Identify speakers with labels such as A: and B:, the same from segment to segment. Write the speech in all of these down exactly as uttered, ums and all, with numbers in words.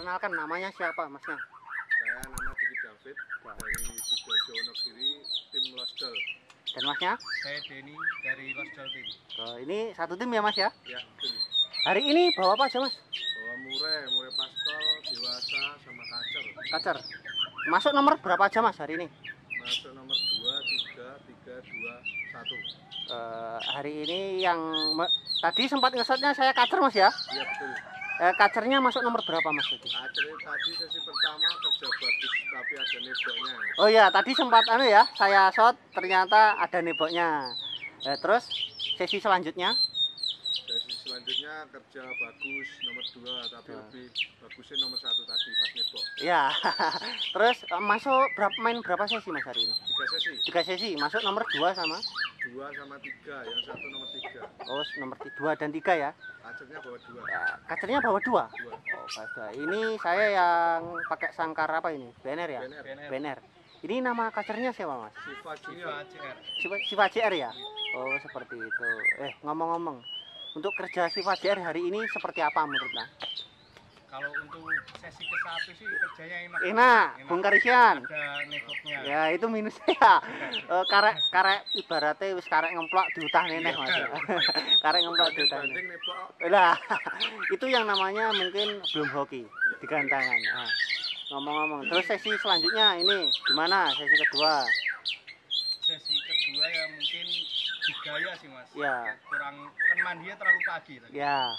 A: perkenalkan namanya siapa masnya?
B: Saya nama Diki David dari Sidoarjo Wonogiri, tim Losdol.
A: Dan masnya?
C: Saya Denny dari Losdol tim.
A: Oh, ini satu tim ya mas ya?
B: Ya, tim.
A: Hari ini bawa apa aja mas?
B: Bawa murai, murai paskol, dewasa, sama kacer.
A: Kacer. Masuk nomor berapa aja mas hari ini?
B: Masuk nomor dua, tiga, tiga, dua, satu.
A: Uh, hari ini yang tadi sempat ngesetnya saya kacer mas ya?
B: Iya betul.
A: Uh, kacernya masuk nomor berapa mas tadi?
B: Kacer tadi sesi pertama kerja bagus tapi ada neboknya.
A: Oh ya tadi sempat anu ya saya shot ternyata ada neboknya. Uh, terus sesi selanjutnya?
B: Sesi selanjutnya kerja bagus nomor dua tapi ya. Lebih bagusnya nomor satu tadi pas nebok.
A: Ya. Terus uh, masuk berapa main berapa sesi mas hari ini?
B: Tiga sesi.
A: Tiga sesi masuk nomor dua sama?
B: Dua sama tiga, yang satu nomor tiga.
A: Oh nomor dua dan tiga ya?
B: Kacernya bawa dua.
A: Ya, kacernya bawa dua.
B: Dua.
A: Oh bawa dua. Ini saya yang pakai sangkar apa ini? Banner ya?
B: Banner.
A: Banner. Ini nama kacernya siapa mas?
B: Siva Junior.
A: Siva, Siva J R ya? Oh seperti itu. Eh ngomong-ngomong, untuk kerja Siva J R hari ini seperti apa menurutnya?
C: Kalau untuk sesi ke satu sih kerjanya enak.
A: Enak, Bung Karisian.
C: Ada neboknya.
A: Ya itu minusnya. uh, karek karek ibaratnya wis karek ngemplok diutah neneh mas. Karek ngemplok diutah neneh. Lah itu yang namanya mungkin belum hoki digantangan. Nah, ngomong-ngomong, terus sesi selanjutnya ini gimana sesi kedua?
C: Sesi kedua ya mungkin digaya sih mas.
A: Ya.
C: Kurang kan mandinya terlalu pagi tadi.
A: Ya.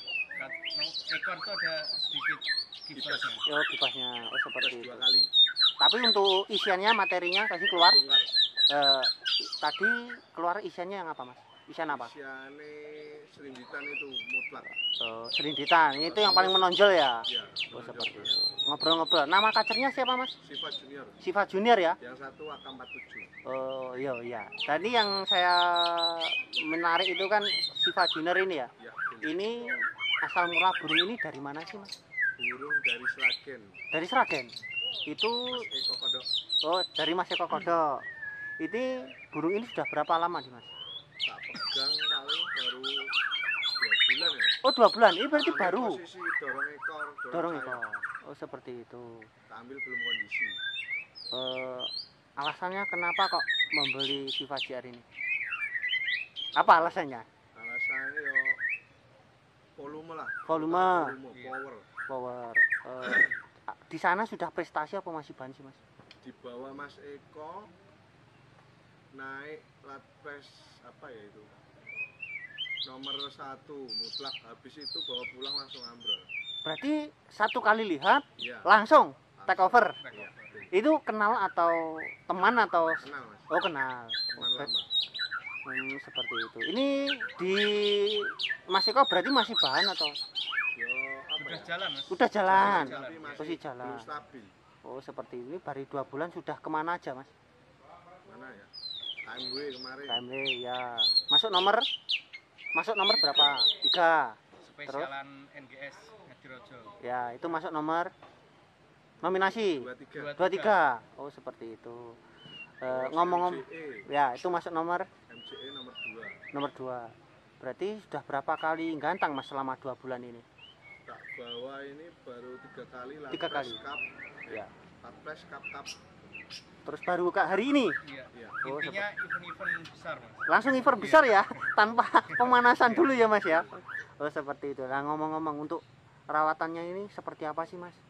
C: Ekor tuh ada sedikit kipasnya.
A: Oh kipasnya, oh seperti itu.
B: Dua kali.
A: Tapi untuk isiannya materinya tadi keluar. Eh, tadi keluar isiannya yang apa mas? Isian apa?
B: Isiannya serinditan itu mutlak.
A: Oh, serinditan, itu yang paling menonjol ya?
B: Ya,
A: oh seperti itu. Ngobrol-ngobrol. Nama kacernya siapa mas?
B: Siva Junior.
A: Siva Junior ya?
B: Yang satu A K empat tujuh.
A: Oh iya iya. Tadi yang saya menarik itu kan Siva Junior ini ya?
B: Ya,
A: ini asal mula burung ini dari mana sih mas?
B: Burung dari Sragen.
A: Dari Sragen? Itu
B: Mas Eko Kodok.
A: Oh dari Mas Eko Kodok. Ini burung ini sudah berapa lama nih mas?
B: Tak pegang paling baru dua bulan ya.
A: Oh dua bulan, ini berarti
B: Ambil
A: baru?
B: Posisi dorong ekor. Dorong,
A: dorong
B: ekor.
A: Oh seperti itu.
B: Tak ambil belum kondisi.
A: Uh, alasannya kenapa kok membeli Siva J R ini? Apa alasannya?
B: Alasannya yo volume lah.
A: Volume.
B: Volume, power.
A: Power. Uh, di sana sudah prestasi apa masih ban sih mas?
B: Di bawah Mas Eko naik lat pres apa ya itu nomor satu mutlak, habis itu bawa pulang langsung ambrol.
A: Berarti satu kali lihat
B: Ya.
A: langsung take over.
B: Ya.
A: Itu kenal atau teman atau?
B: Kenal mas.
A: Oh kenal.
B: Teman lama.
A: Hmm, seperti itu. Ini di Mas Eko berarti masih bahan atau?
B: Yo apa
C: Udah
B: ya?
C: jalan mas.
A: Udah jalan.
B: Tapi masih,
A: Masih jalan.
B: belum stabil.
A: Oh seperti ini baru dua bulan sudah kemana aja mas?
B: Mana ya? K M W kemarin.
A: K M W ya. Masuk nomor? Masuk nomor berapa? Tiga.
C: Spesialan N G S Ngadirojo.
A: Ya itu masuk nomor nominasi
B: Dua tiga.
A: dua tiga. Oh seperti itu. Eh, ngomong-ngomong, ya itu masuk nomor
B: M C E nomor dua.
A: nomor dua. Berarti sudah berapa kali gantang mas selama dua bulan ini?
B: Tak bawa ini baru tiga kali lah.
A: Tiga kali.
B: Cup.
A: Ya.
B: Tapres cup cup.
A: Terus baru kak hari ini
C: Iya.
B: Iya.
A: Oh,
C: Intinya event-event besar mas.
A: langsung event besar ya, tanpa pemanasan dulu ya mas ya. Oh seperti itu. Nah ngomong-ngomong untuk rawatannya ini seperti apa sih mas?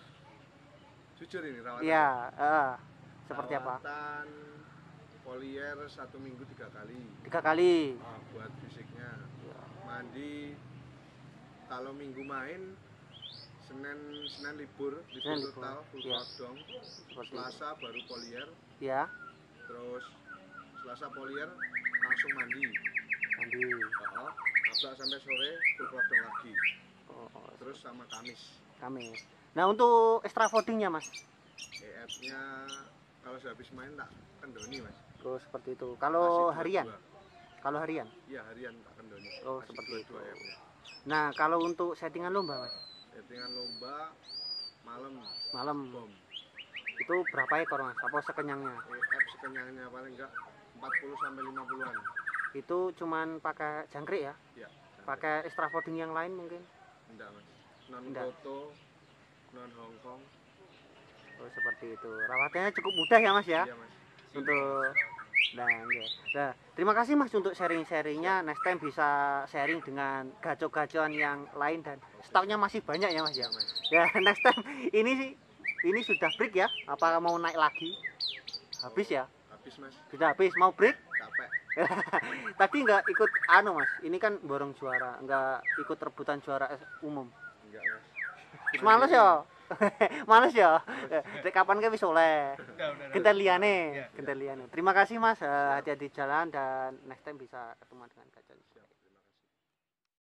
B: Jujur ini rawatan.
A: Iya. eh, seperti apa?
B: Rawatan polier satu minggu tiga kali.
A: Tiga kali.
B: Oh, buat fisiknya. Mandi kalau minggu main Senin Senin libur, libur
A: Senin libur,
B: total full
A: iya.
B: dong.
A: Seperti
B: Selasa baru polier,
A: Ya.
B: terus Selasa polier langsung mandi.
A: Mandi.
B: Oh, abrak sampai sore full dong lagi.
A: Oh, oh,
B: Terus sama Kamis.
A: kami. Nah untuk extra votingnya mas?
B: E F-nya kalau sehabis main tak kendoni mas.
A: Oh seperti itu. Kalau
B: Kasih
A: harian?
B: dua-dua.
A: Kalau harian?
B: Iya harian tak kendoni.
A: Oh
B: Kasih
A: seperti itu.
B: dua-dua E F-nya.
A: Nah kalau untuk settingan lomba mas?
B: Settingan lomba malam
A: Malam.
B: bom.
A: Itu berapa ekor mas? Apa sekenyangnya?
B: E F sekenyangnya paling enggak empat puluh sampai lima puluhan.
A: Itu cuman pakai jangkrik ya?
B: Ya.
A: Pakai extra voting yang lain mungkin?
B: Enggak mas. Non
A: Enggak.
B: foto non Hongkong.
A: Oh seperti itu. Rawatannya cukup mudah ya Mas ya.
B: Iya Mas.
A: Untuk nah, nggih. Nah, terima kasih Mas untuk sharing-sharingnya. Next time bisa sharing dengan gaco-gacoan yang lain dan stoknya masih banyak ya Mas ya.
B: Iya Mas.
A: Ya next time ini sih ini sudah break ya. Apa mau naik lagi? Habis ya?
B: Habis Mas.
A: Sudah habis. Mau break?
B: Capek.
A: Tadi nggak ikut anu Mas. Ini kan borong juara, nggak ikut rebutan juara umum.
B: Enggak Mas.
A: Males ya. Males ya. Dek kapan ke wis oleh.
C: Udah, udah, udah.
A: Genten liyane,
C: Iya.
A: genten liyane. Terima kasih Mas, eh, hati-hati jalan dan next time bisa ketemu dengan Gajon.